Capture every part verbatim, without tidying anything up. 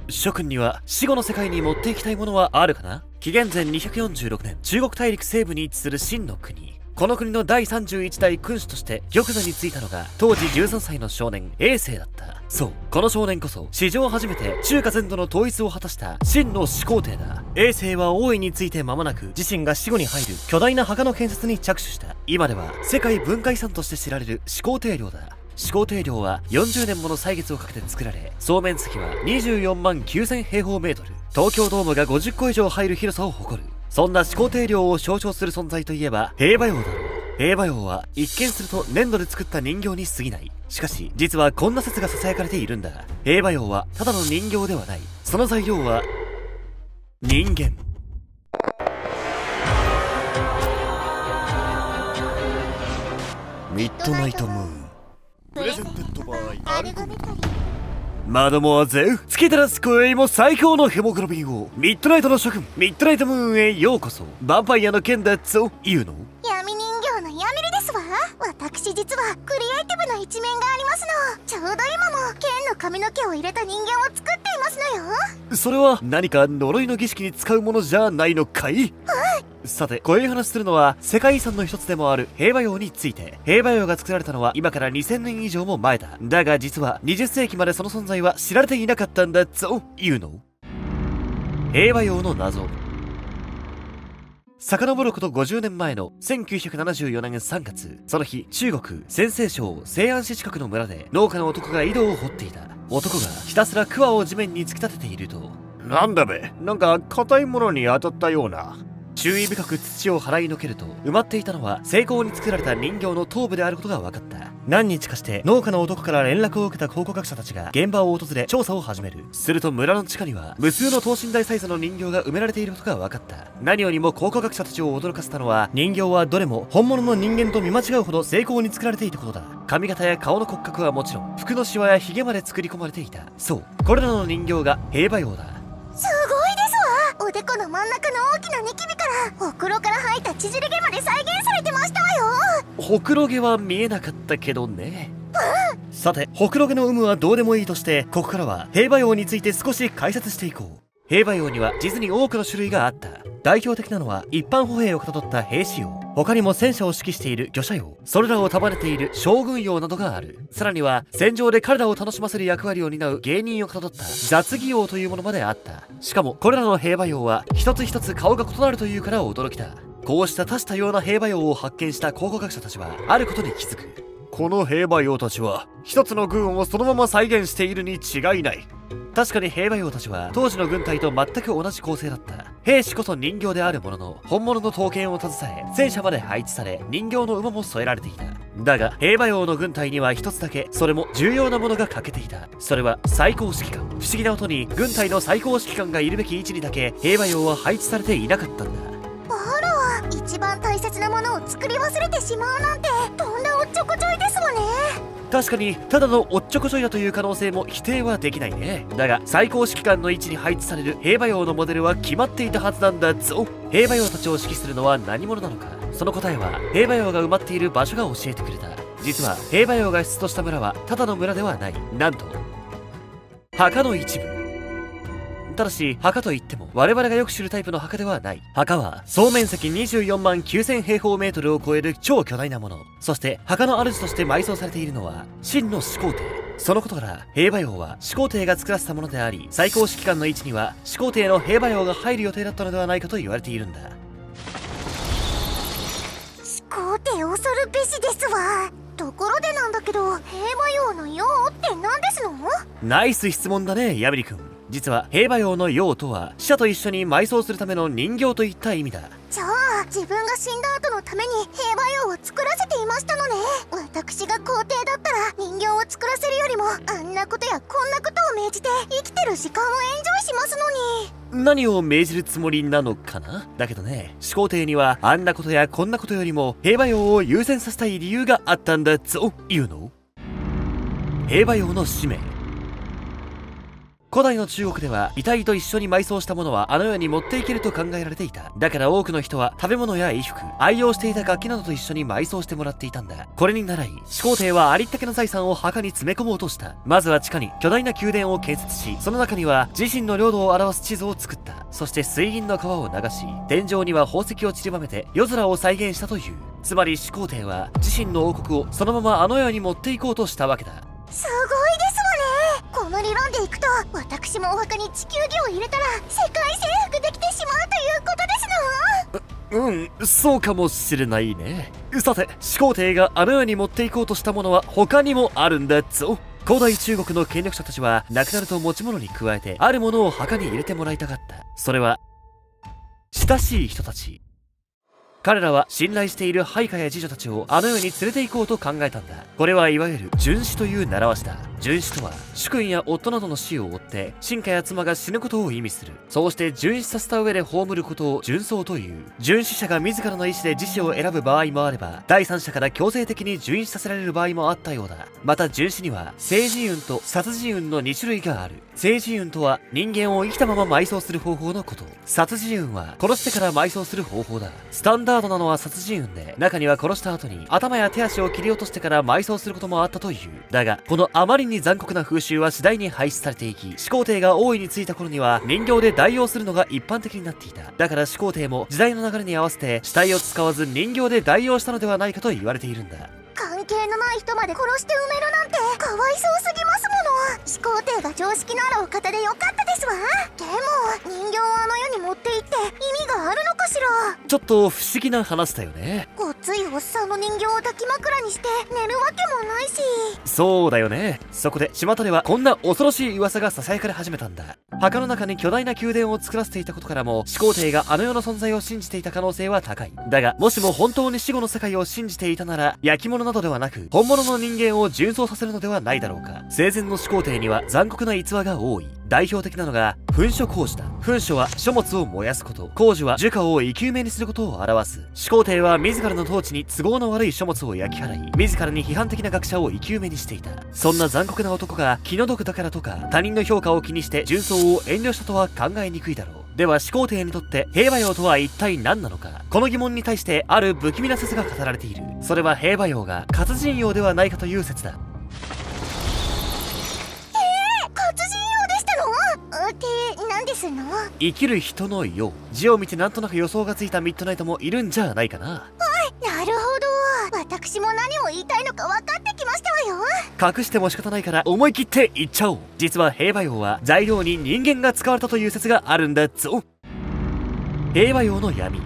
諸君には死後の世界に持っていきたいものはあるかな。紀元前にひゃくよんじゅうろくねん、中国大陸西部に位置する秦の国。この国のだいさんじゅういち代君主として玉座についたのが当時じゅうさんさいの少年衛星だった。そう、この少年こそ史上初めて中華全土の統一を果たした秦の始皇帝だ。衛星は王位について間もなく自身が死後に入る巨大な墓の建設に着手した。今では世界文化遺産として知られる始皇帝陵だ。始皇帝陵はよんじゅうねんもの歳月をかけて作られ、総面積はにじゅうよんまんきゅうせん平方メートル、東京ドームがごじゅっこ以上入る広さを誇る。そんな始皇帝陵を象徴する存在といえば兵馬俑だろう。兵馬俑は一見すると粘土で作った人形に過ぎない。しかし実はこんな説が囁かれているんだ。兵馬俑はただの人形ではない。その材料は人間。ミッドナイトムーンプレゼンテッドバイアルゴメタリー。マドモアゼル、月照らす声も最高のヘモグロビンを。ミッドナイトの諸君、ミッドナイトムーンへようこそ。ヴァンパイアの剣だと言うの？ 闇人形のヤミリですわ。私実はクリエイティブな一面がありますの。ちょうど今も剣の髪の毛を入れた人間を作っていますのよ。 それは何か呪いの儀式に使うものじゃないのかい？はい。さて、こういう話するのは世界遺産の一つでもある兵馬俑について。兵馬俑が作られたのは今からにせんねん以上も前だ。だが実はにじゅっせいきまでその存在は知られていなかったんだぞ言うの。兵馬俑の謎。遡ることごじゅうねんまえのせんきゅうひゃくななじゅうよねんさんがつ、その日中国陝西省西安市近くの村で農家の男が井戸を掘っていた。男がひたすら桑を地面に突き立てていると、なんだべ、なんか硬いものに当たったような。注意深く土を払いのけると、埋まっていたのは精巧に作られた人形の頭部であることが分かった。何日かして農家の男から連絡を受けた考古学者たちが現場を訪れ調査を始める。すると村の地下には無数の等身大サイズの人形が埋められていることが分かった。何よりも考古学者たちを驚かせたのは、人形はどれも本物の人間と見間違うほど精巧に作られていたことだ。髪型や顔の骨格はもちろん、服のシワやヒゲまで作り込まれていた。そう、これらの人形が兵馬俑だ。 すごいですわ。おでこの真ん中の大きなニキビからほくろから生えた縮れ毛まで再現されてましたわよ。 ほくろ毛は見えなかったけどね。うん、さて、ほくろ毛の有無はどうでもいいとして、ここからは兵馬俑について少し解説していこう。兵馬俑には実に多くの種類があった。代表的なのは一般歩兵をかたどった兵士俑、他にも戦車を指揮している御車俑、それらを束ねている将軍俑などがある。さらには戦場で彼らを楽しませる役割を担う芸人をかたどった雑技俑というものまであった。しかもこれらの兵馬俑は一つ一つ顔が異なるというから驚きだ。こうした多種多様な兵馬俑を発見した考古学者たちはあることに気づく。この兵馬俑たちは一つの軍をそのまま再現しているに違いない。確かに兵馬俑たちは当時の軍隊と全く同じ構成だった。兵士こそ人形であるものの、本物の刀剣を携え戦車まで配置され、人形の馬も添えられていた。だが兵馬俑の軍隊には一つだけ、それも重要なものが欠けていた。それは最高指揮官。不思議なことに軍隊の最高指揮官がいるべき位置にだけ兵馬俑は配置されていなかったんだ。 あら、一番大切なものを作り忘れてしまうなんてとんだおっちょこちょいですわね。 確かにただのおっちょこちょいだという可能性も否定はできないね。だが最高指揮官の位置に配置される兵馬俑のモデルは決まっていたはずなんだぞ。兵馬俑たちを指揮するのは何者なのか。その答えは兵馬俑が埋まっている場所が教えてくれた。実は兵馬俑が出土した村はただの村ではない。なんと墓の一部。ただし墓といっても我々がよく知るタイプの墓ではない。墓は総面積にじゅうよんまんきゅうせん平方メートルを超える超巨大なもの。そして墓の主として埋葬されているのは秦の始皇帝。そのことから兵馬俑は始皇帝が作らせたものであり、最高指揮官の位置には始皇帝の兵馬俑が入る予定だったのではないかと言われているんだ。 始皇帝恐るべしですわ。ところでなんだけど、兵馬俑の俑って何ですの？ ナイス質問だね、ヤミリ君。実は兵馬俑の俑とは死者と一緒に埋葬するための人形といった意味だ。 じゃあ自分が死んだ後のために兵馬俑を作らせていましたのね。私が皇帝だったら人形を作らせるよりもあんなことやこんなことを命じて生きてる時間をエンジョイしますのに。 何を命じるつもりなのかな。だけどね、始皇帝にはあんなことやこんなことよりも兵馬俑を優先させたい理由があったんだぞ。いうの兵馬俑の使命。 古代の中国では遺体と一緒に埋葬したものはあの世に持っていけると考えられていた。だから多くの人は食べ物や衣服、愛用していた楽器などと一緒に埋葬してもらっていたんだ。これに倣い始皇帝はありったけの財産を墓に詰め込もうとした。まずは地下に巨大な宮殿を建設し、その中には自身の領土を表す地図を作った。そして水銀の川を流し、天井には宝石を散りばめて夜空を再現したという。つまり始皇帝は自身の王国をそのままあの世に持っていこうとしたわけだ。 すごいですわね。この理論でいくと私もお墓に地球儀を入れたら世界征服できてしまうということですの。 う、うん、そうかもしれないね。さて、始皇帝があの世に持っていこうとしたものは他にもあるんだぞ。古代中国の権力者たちは亡くなると持ち物に加えてあるものを墓に入れてもらいたかった。それは親しい人たち。彼らは信頼している配下や侍女たちをあの世に連れて行こうと考えたんだ。これはいわゆる殉死という習わしだ。殉死とは主君や夫などの死を追って親家や妻が死ぬことを意味する。そうして殉死させた上で葬ることを殉葬という。殉死者が自らの意思で自死を選ぶ場合もあれば、第三者から強制的に殉死させられる場合もあったようだ。また殉死には生死運と殺人運のに種類がある。生死運とは人間を生きたまま埋葬する方法のこと。殺人運は殺してから埋葬する方法だ。スタンダードなのは殺人運で、中には殺した後に頭や手足を切り落としてから埋葬することもあったという。だがこのあまりに残酷な風習は次第に廃止されていき、始皇帝が王位に就いた頃には人形で代用するのが一般的になっていた。だから始皇帝も時代の流れに合わせて死体を使わず人形で代用したのではないかと言われているんだ。 関係のない人まで殺して埋めるなんてかわいそうすぎますもの。始皇帝が常識のあるお方でよかったですわ。でも人形をあの世に持って行って意味があるのかしら。 ちょっと不思議な話だよね。 ごっついおっさんの人形を抱き枕にして寝るわけもないし。 そうだよね。そこで巷ではこんな恐ろしい噂が囁かれ始めたんだ。墓の中に巨大な宮殿を作らせていたことからも始皇帝があの世の存在を信じていた可能性は高い。だがもしも本当に死後の世界を信じていたなら、焼き物などではなく本物の人間を殉葬させるのではないだろうか。生前の始皇帝には残酷な逸話が多い。代表的なのが焚書工事だ。焚書は書物を燃やすこと、工事は樹火を生き埋めにすることを表す。始皇帝は自らの統治に都合の悪い書物を焼き払い、自らに批判的な学者を生き埋めにしていた。そんな残酷な男が気の毒だからとか他人の評価を気にして殉葬を遠慮したとは考えにくいだろう。では始皇帝にとって兵馬俑とは一体何なのか。この疑問に対してある不気味な説が語られている。それは兵馬俑が活人俑ではないかという説だ。 って何ですの？ 生きる人のよう。字を見てなんとなく予想がついたミッドナイトもいるんじゃないかな。 はい、なるほど。私も何を言いたいのか分かってきましたわよ。 隠しても仕方ないから思い切って言っちゃおう。実は兵馬俑は材料に人間が使われたという説があるんだぞ。兵馬俑の闇。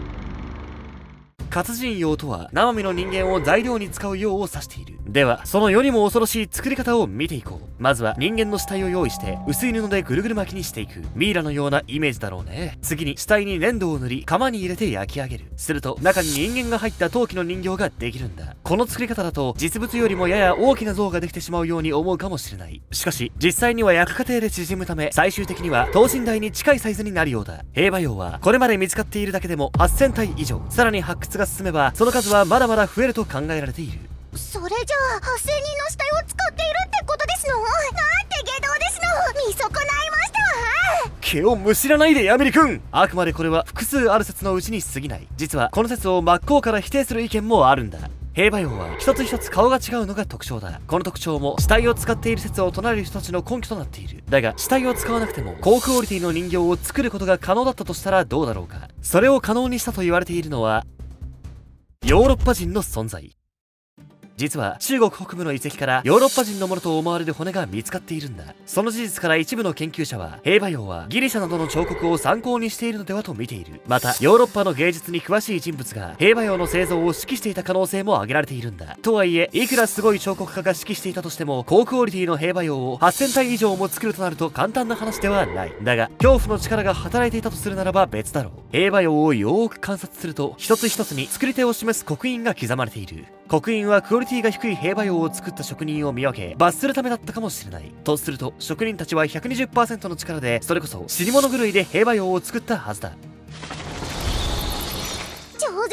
活人俑とは生身の人間を材料に使うようを指している。ではその世にも恐ろしい作り方を見ていこう。まずは人間の死体を用意して薄い布でぐるぐる巻きにしていく。ミイラのようなイメージだろうね。次に死体に粘土を塗り窯に入れて焼き上げる。すると中に人間が入った陶器の人形ができるんだ。この作り方だと実物よりもやや大きな像ができてしまうように思うかもしれない。しかし実際には焼く過程で縮むため最終的には等身大に近いサイズになるようだ。兵馬俑はこれまで見つかっているだけでもはっせん体以上。さらに発掘が進めばその数はまだまだ増えると考えられている。 それじゃあはっせんにんの死体を使っているってことですの？なんて下道ですの。見損ないましたわ。 毛をむしらないでヤミリ君。あくまでこれは複数ある説のうちに過ぎない。実はこの説を真っ向から否定する意見もあるんだ。兵馬俑は一つ一つ顔が違うのが特徴だ。この特徴も死体を使っている説を唱える人たちの根拠となっている。だが死体を使わなくても高クオリティの人形を作ることが可能だったとしたらどうだろうか。それを可能にしたと言われているのはヨーロッパ人の存在。実は中国北部の遺跡からヨーロッパ人のものと思われる骨が見つかっているんだ。その事実から一部の研究者は兵馬俑はギリシャなどの彫刻を参考にしているのではと見ている。またヨーロッパの芸術に詳しい人物が兵馬俑の製造を指揮していた可能性も挙げられているんだ。とはいえいくらすごい彫刻家が指揮していたとしても高クオリティの兵馬俑をはっせん体以上も作るとなると簡単な話ではない。だが恐怖の力が働いていたとするならば別だろう。兵馬俑をよーく観察すると一つ一つに作り手を示す刻印が刻まれている。刻印はクオリティが低い兵馬俑を作った職人を見分け罰するためだったかもしれない。とすると職人たちは ひゃくにじゅっパーセント の力でそれこそ死に物狂いで兵馬俑を作ったはずだ。 超絶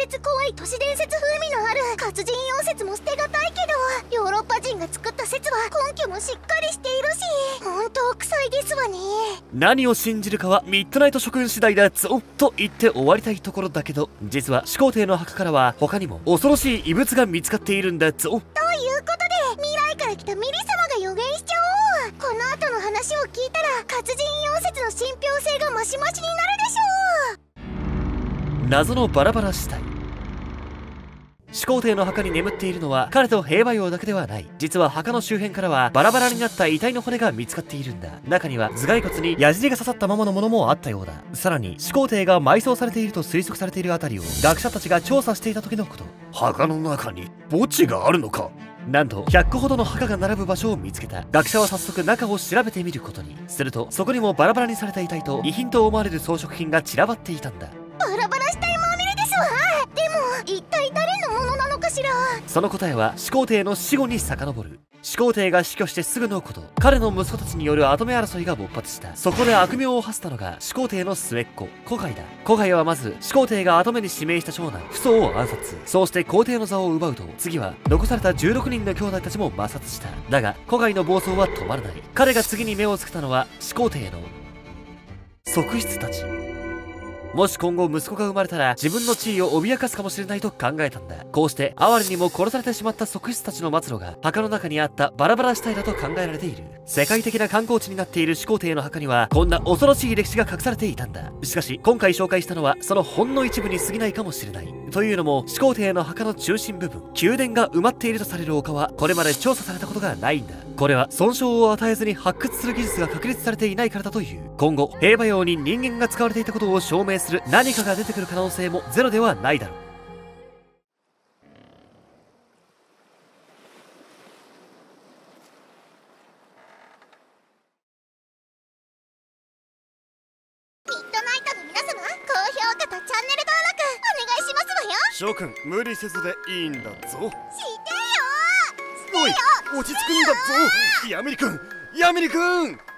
絶怖い都市伝説風味のある活人妖説も捨てがたいけど、ヨーロッパ人が作った説は根拠もしっかりしているし、本当臭いですわね。 何を信じるかはミッドナイト諸君次第だぞと言って終わりたいところだけど、実は始皇帝の墓からは他にも恐ろしい遺物が見つかっているんだぞ。 ということで、未来から来たミリ様が予言しちゃおう。この後の話を聞いたら活人妖説の信憑性がマシマシになるでしょう。 謎のバラバラ死体。始皇帝の墓に眠っているのは彼と兵馬俑だけではない。実は墓の周辺からはバラバラになった遺体の骨が見つかっているんだ。中には頭蓋骨に矢尻が刺さったままのものもあったようだ。さらに始皇帝が埋葬されていると推測されているあたりを学者たちが調査していた時のこと。 墓の中に墓地があるのか。 なんとひゃっこほどの墓が並ぶ場所を見つけた。学者は早速中を調べてみることに。するとそこにもバラバラにされた遺体と遺品と思われる装飾品が散らばっていたんだ。 バラバラ死体まみれですわ。でも一体誰のものなのかしら。 その答えは始皇帝の死後に遡る。始皇帝が死去してすぐのこと、彼の息子たちによる跡目争いが勃発した。そこで悪名を馳せたのが始皇帝の末っ子胡亥だ。胡亥はまず始皇帝が跡目に指名した長男父祖を暗殺。そうして皇帝の座を奪うと、次は残されたじゅうろくにんの兄弟たちも抹殺した。だが胡亥の暴走は止まらない。彼が次に目をつけたのは始皇帝の側室たち。もし今後息子が生まれたら自分の地位を脅かすかもしれないと考えたんだ。こうして哀れにも殺されてしまった側室たちの末路が墓の中にあったバラバラ死体だと考えられている。世界的な観光地になっている始皇帝の墓にはこんな恐ろしい歴史が隠されていたんだ。しかし今回紹介したのはそのほんの一部に過ぎないかもしれない。というのも始皇帝の墓の中心部分、宮殿が埋まっているとされる丘はこれまで調査されたことがないんだ。これは損傷を与えずに発掘する技術が確立されていないからだという。今後兵馬俑に人間が使われていたことを証明する何かが出てくる可能性もゼロではないだろう。 ミッドナイトの皆様、高評価とチャンネル登録お願いしますわよ。 諸君無理せずでいいんだぞ。 してよおい落ち着くんだぞ。ヤミリ君ヤミリ君。